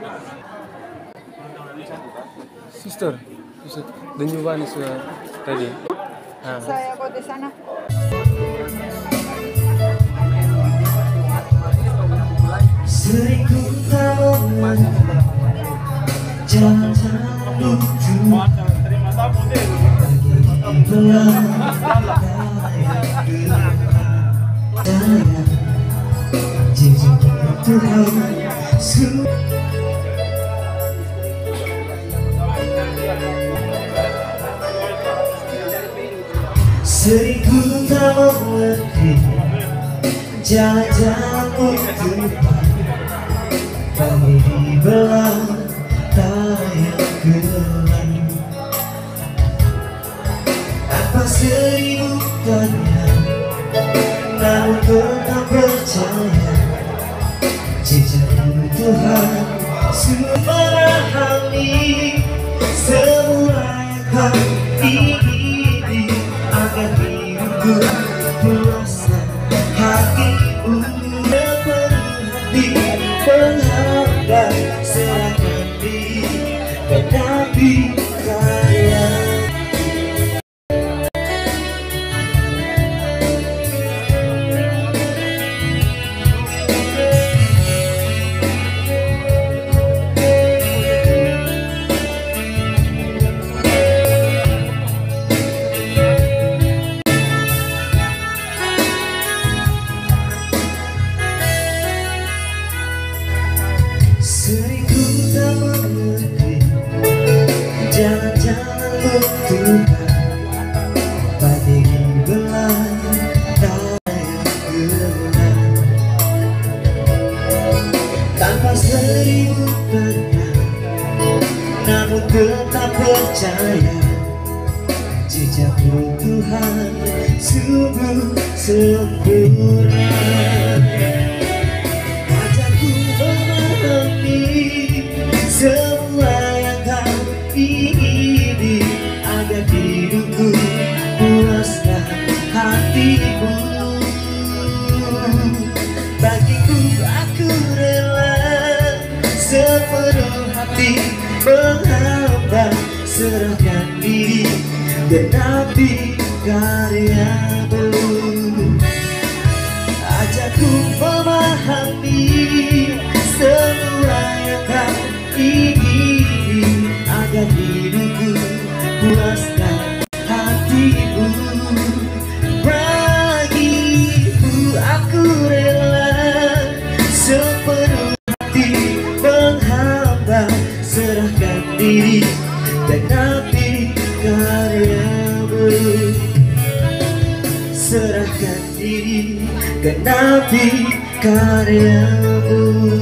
Sister, dan juga nih sudah tadi. Nah. Saya kok di sana. Sering ku tahu jalan itu sering ku tak mengerti jalan-jalan untuk kami dibelah tayang gelap tanpa seribu tanya, namun tetap percaya jejak Tuhan memahami semua yang kau ingini agar hidupku puaskan hatimu berhenti menghargai serahkan diri dan Nabi kaya. Sering ku tak mengerti jalan-jalan bertuhan pada belah tayang gelap tanpa seribu tanya, namun tetap percaya jejak Tuhan sungguh sempurna. Semua yang kau ingini agar hidupku puaskan hatimu. Bagiku aku rela sepenuh hati menghamba serahkan diri genapi karya-Mu. Ajakku memahami semua yang kau ingini agar hidupku puaskan hatimu. Bagimu aku rela sepenuh hati menghamba serahkan diri dan nabi karya-Mu. Serahkan diri dan nabi karya-Mu.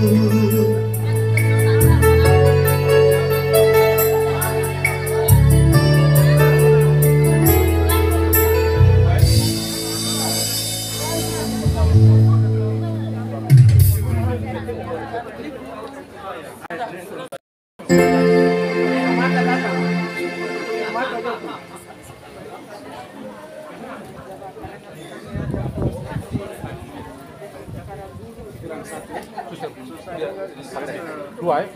Dua ya?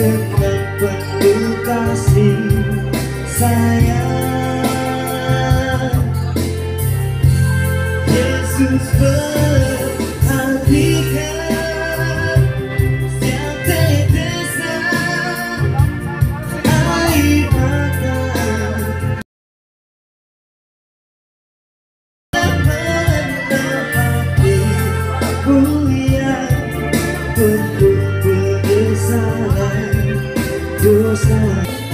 dengan penuh kasih sayang. Yesus perhatikan setiap tetesan air mata, menepati mulia penuh penyesalan dosa.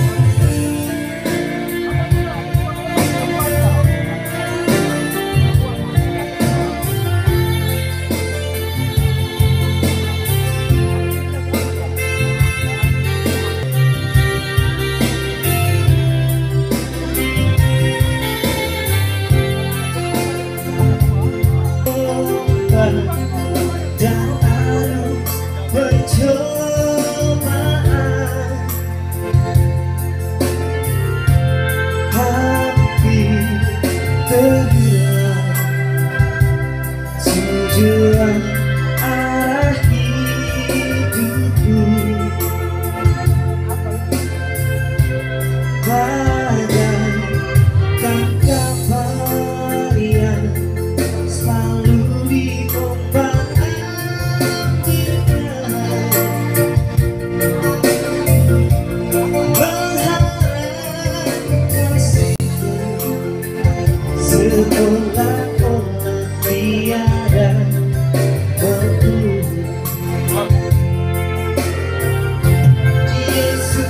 Dan arus percobaan hampir terhilang tujuan arah hidupku. Bagaikan kapal yang selalu seolah-olah tiada waktu. Yesus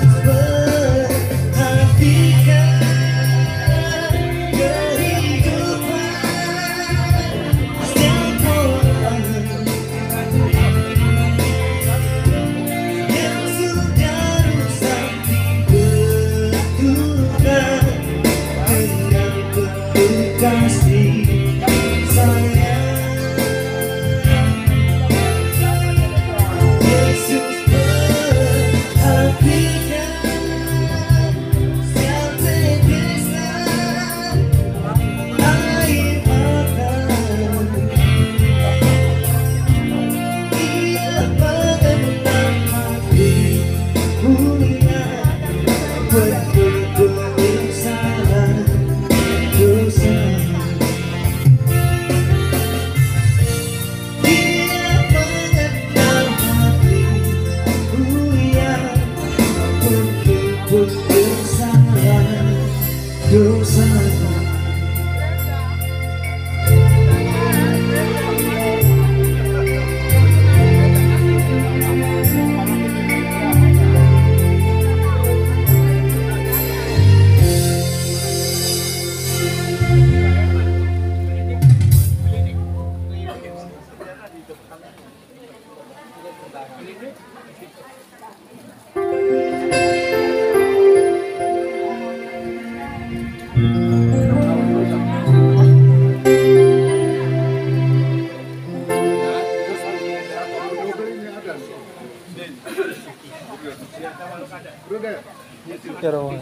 perhatikan kehidupan setiap orang yang sudah rusak dibentukkan dengan penuh kasih sayang. Yesus perhatikan setiap tetesan air mata. Ia menepati mulia penuh penyesalan dosa. Dia mengenal hati mulia penuh penyesalan dosa. Ya Roman.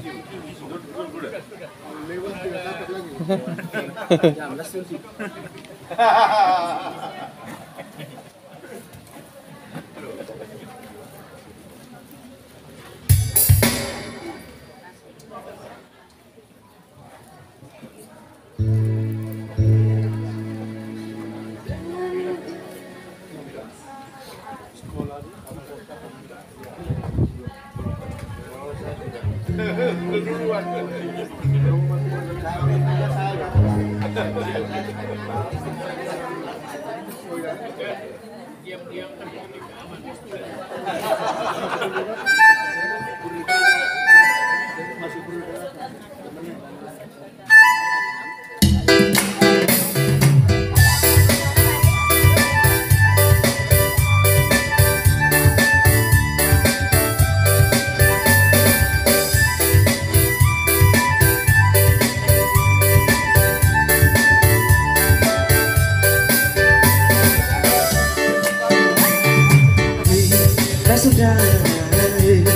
Sudah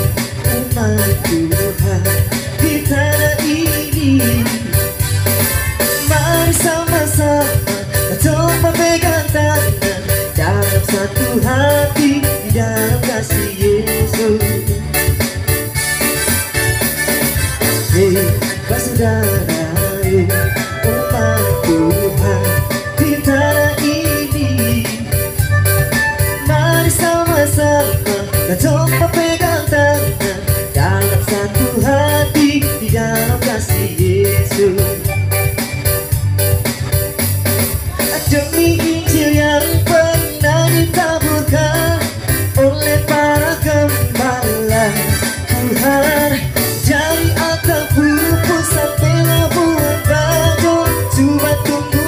Tuhan, dari akar pupus sampai Labuan Bajo, cuma tunggu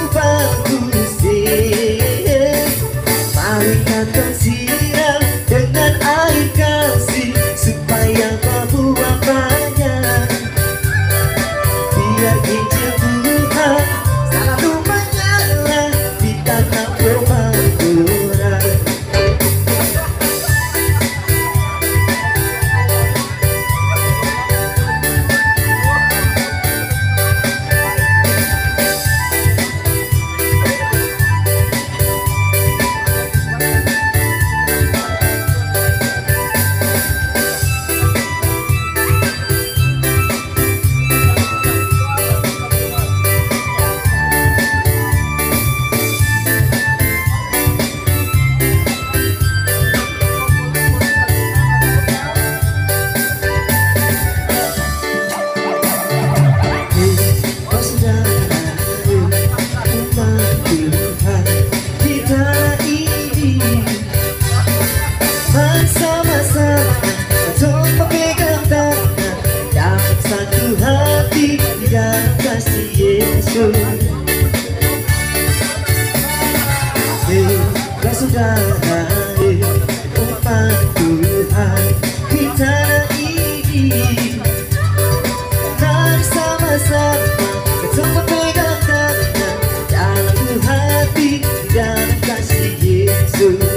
bagusnya. Mari kata siram dengan air kasih supaya berbuah banyak. Biar hijau Tuhan selalu menyala di tanah Pematura. Saudara, umat Tuhan di tanah ini, mari sama-sama kita pegang tangan dalam hati dan kasih Yesus.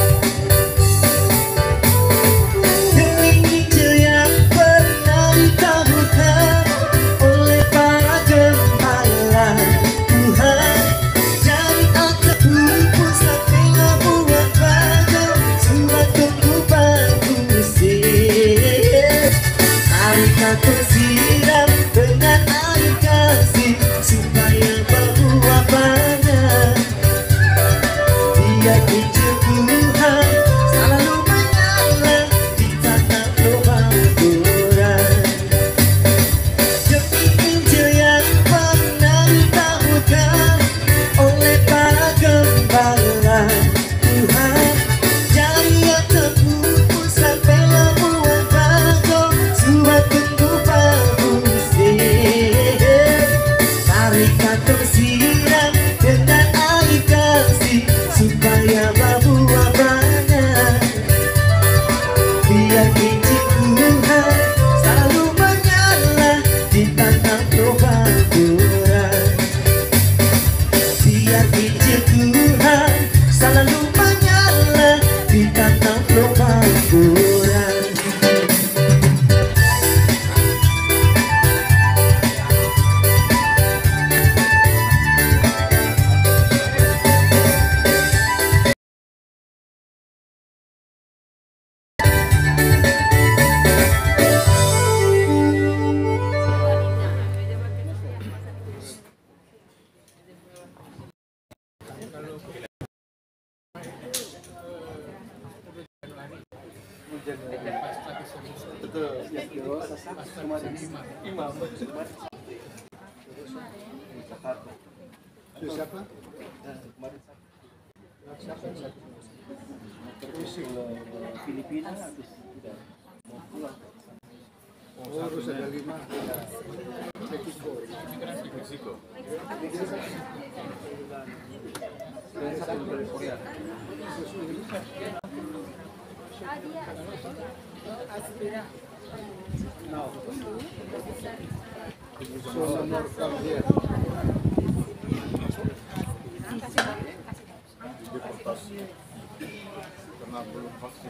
Tersiram dengan air kasih supaya berbuah banyak. Biar hijau Tuhan selalu menyala di tanah Pematura. Demi Injil yang pernah ditahukan oleh para gembala Tuhan, dari yang terpupus sampai Labuan Bajo, suatu tersiram dengan air kasih supaya berbuah banyak. Biar hijau Tuhan selalu menyala di tanah Pematura. Biar hijau Tuhan selalu menyala di tanah Pematura. Siapa? Terus Filipina habis sudah mau pulang. Oh, harus ada 5. Meksiko. Dan satu dari Korea. No. Deportasi karena belum vaksin.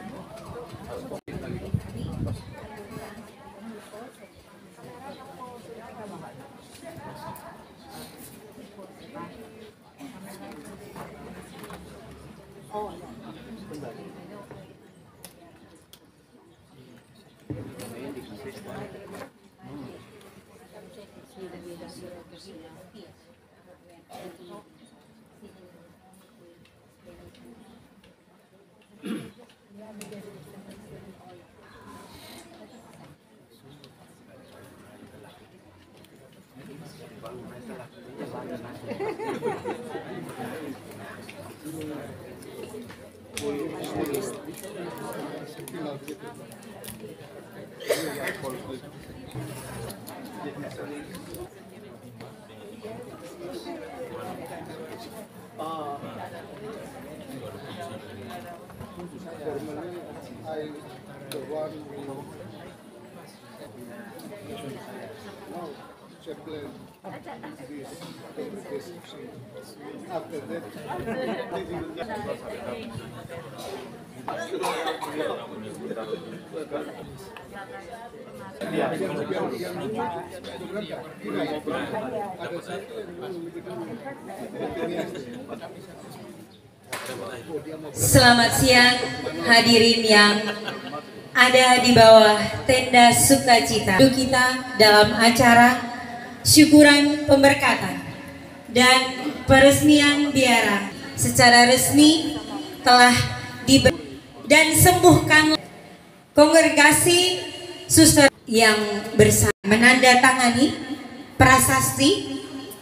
Selamat siang hadirin yang ada di bawah tenda sukacita kita dalam acara syukuran pemberkatan dan peresmian biara secara resmi telah dan sembuhkan kongregasi suster yang bersama menandatangani prasasti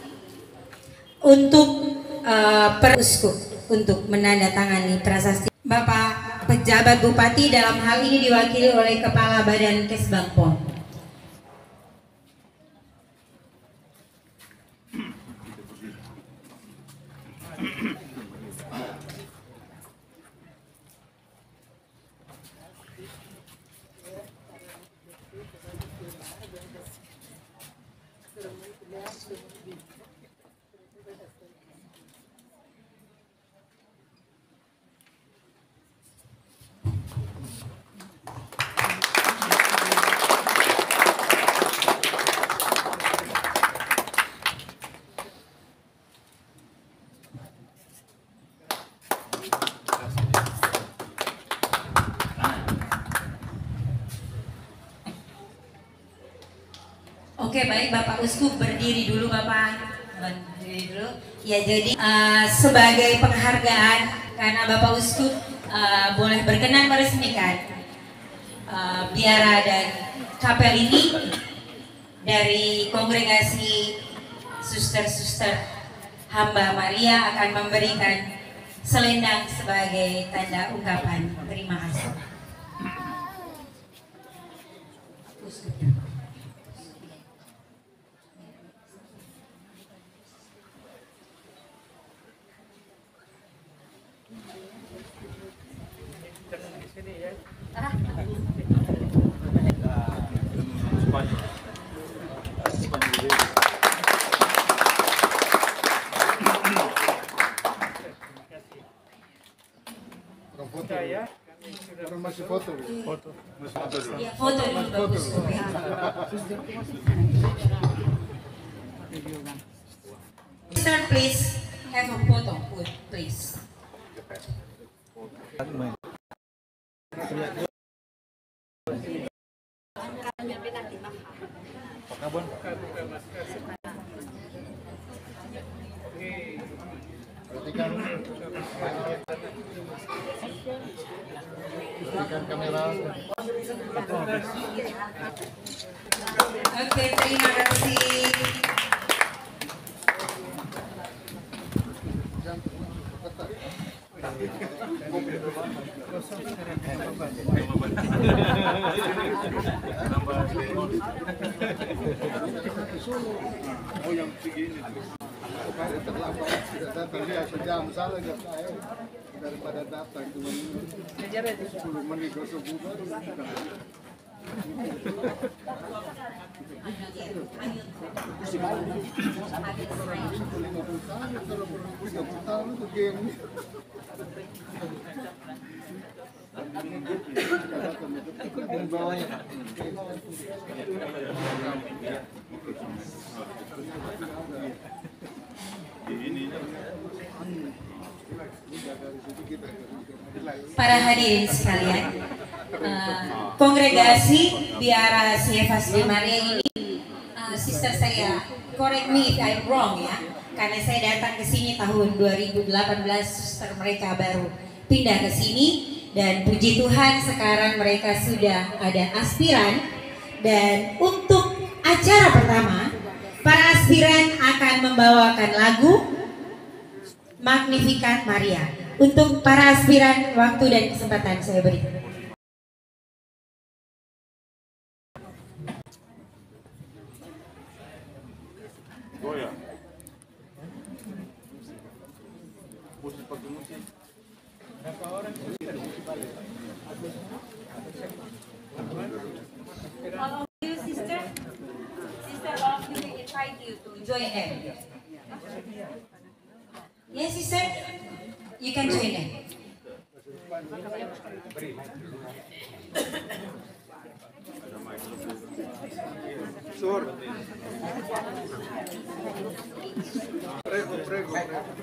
untuk peruskup untuk menandatangani prasasti. Bapak pejabat bupati dalam hal ini diwakili oleh Kepala Badan Kesbang POM. Oke, baik Bapak Uskup, berdiri dulu Bapak. Berdiri dulu. Ya, jadi sebagai penghargaan karena Bapak Uskup boleh berkenan meresmikan biara dan kapel ini dari kongregasi suster-suster hamba Maria akan memberikan selendang sebagai tanda ungkapan terima kasih. Ya, foto dulu bagus. Sir, please have a photo, please. Oke, terima kasih. Oh, yang begini terlambat tidak datang dia sejam salah nggak saya daripada datang cuma 10 menit gosok bubar. Para hadirin sekalian, kongregasi biara Siefas de Maria ini, sister saya, correct me if I'm wrong ya, karena saya datang ke sini tahun 2018, suster mereka baru pindah ke sini dan puji Tuhan sekarang mereka sudah ada aspiran. Dan untuk acara pertama, para aspiran akan membawakan lagu Magnificat Maria. Untuk para aspiran, waktu dan kesempatan saya berikan. Goya. Musik pakai musik. All of you, sister, all of you, we invite you to join them. Yes, sister, you can join them. Sur. Prego, prego.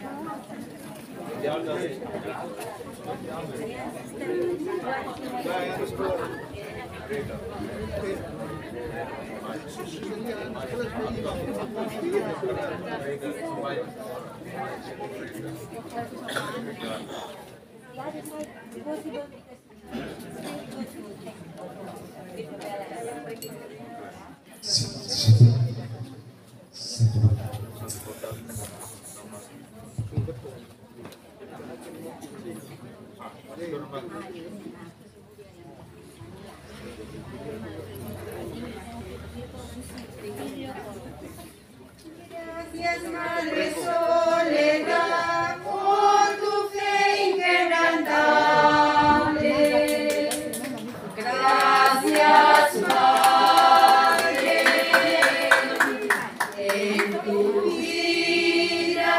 Gracias, Madre Soledad, por tu fe inquebrantable. Gracias, Madre, en tu vida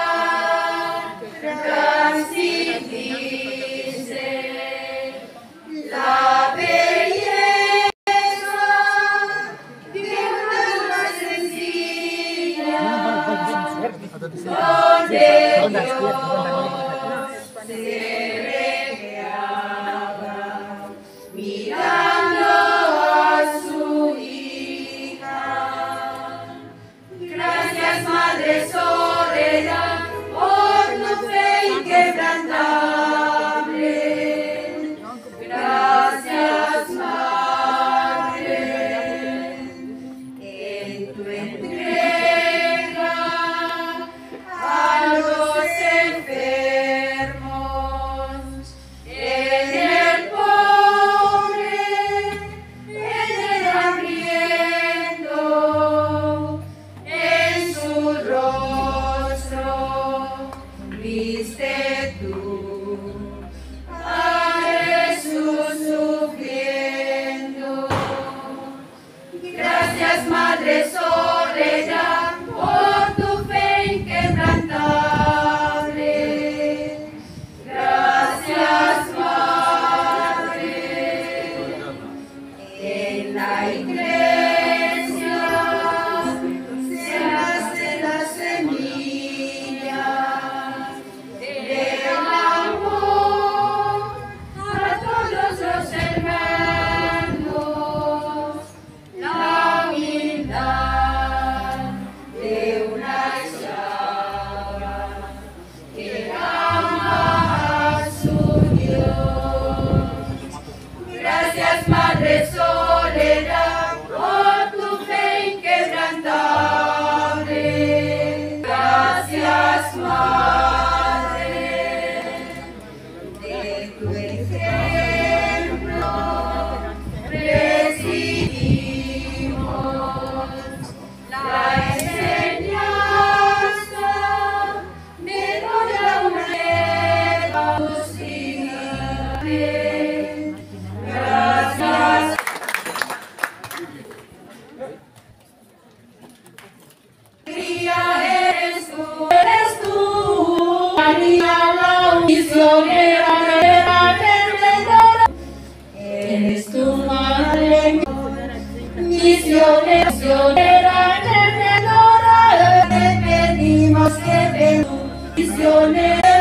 transmitiste la belleza de una alma sencilla, donde Dios se revelaba, mirando a su hija. Gracias, Madre Soledad, por tu fe inquebrantable. Gracias, Madre, en tu entrega a los enfermos, en el pobre, en el hambriento, en su rostro viste tú a Jesús sufriendo. Gracias, Madre Soledad, por tu fe inquebrantable. Gracias, Madre, en la iglesia sembraste la semilla del amor a todos los hermanos, la humildad de una esclava que ama a su Dios. Gracias, Madre Soledad, por tu fe inquebrantable. Gracias, Madre, de tu ejemplo recibimos la enseñanza de toda una era posible. Gracias. Eres tú, María, la misionera, eres tu madre, misionera, te pedimos que ven, misionera.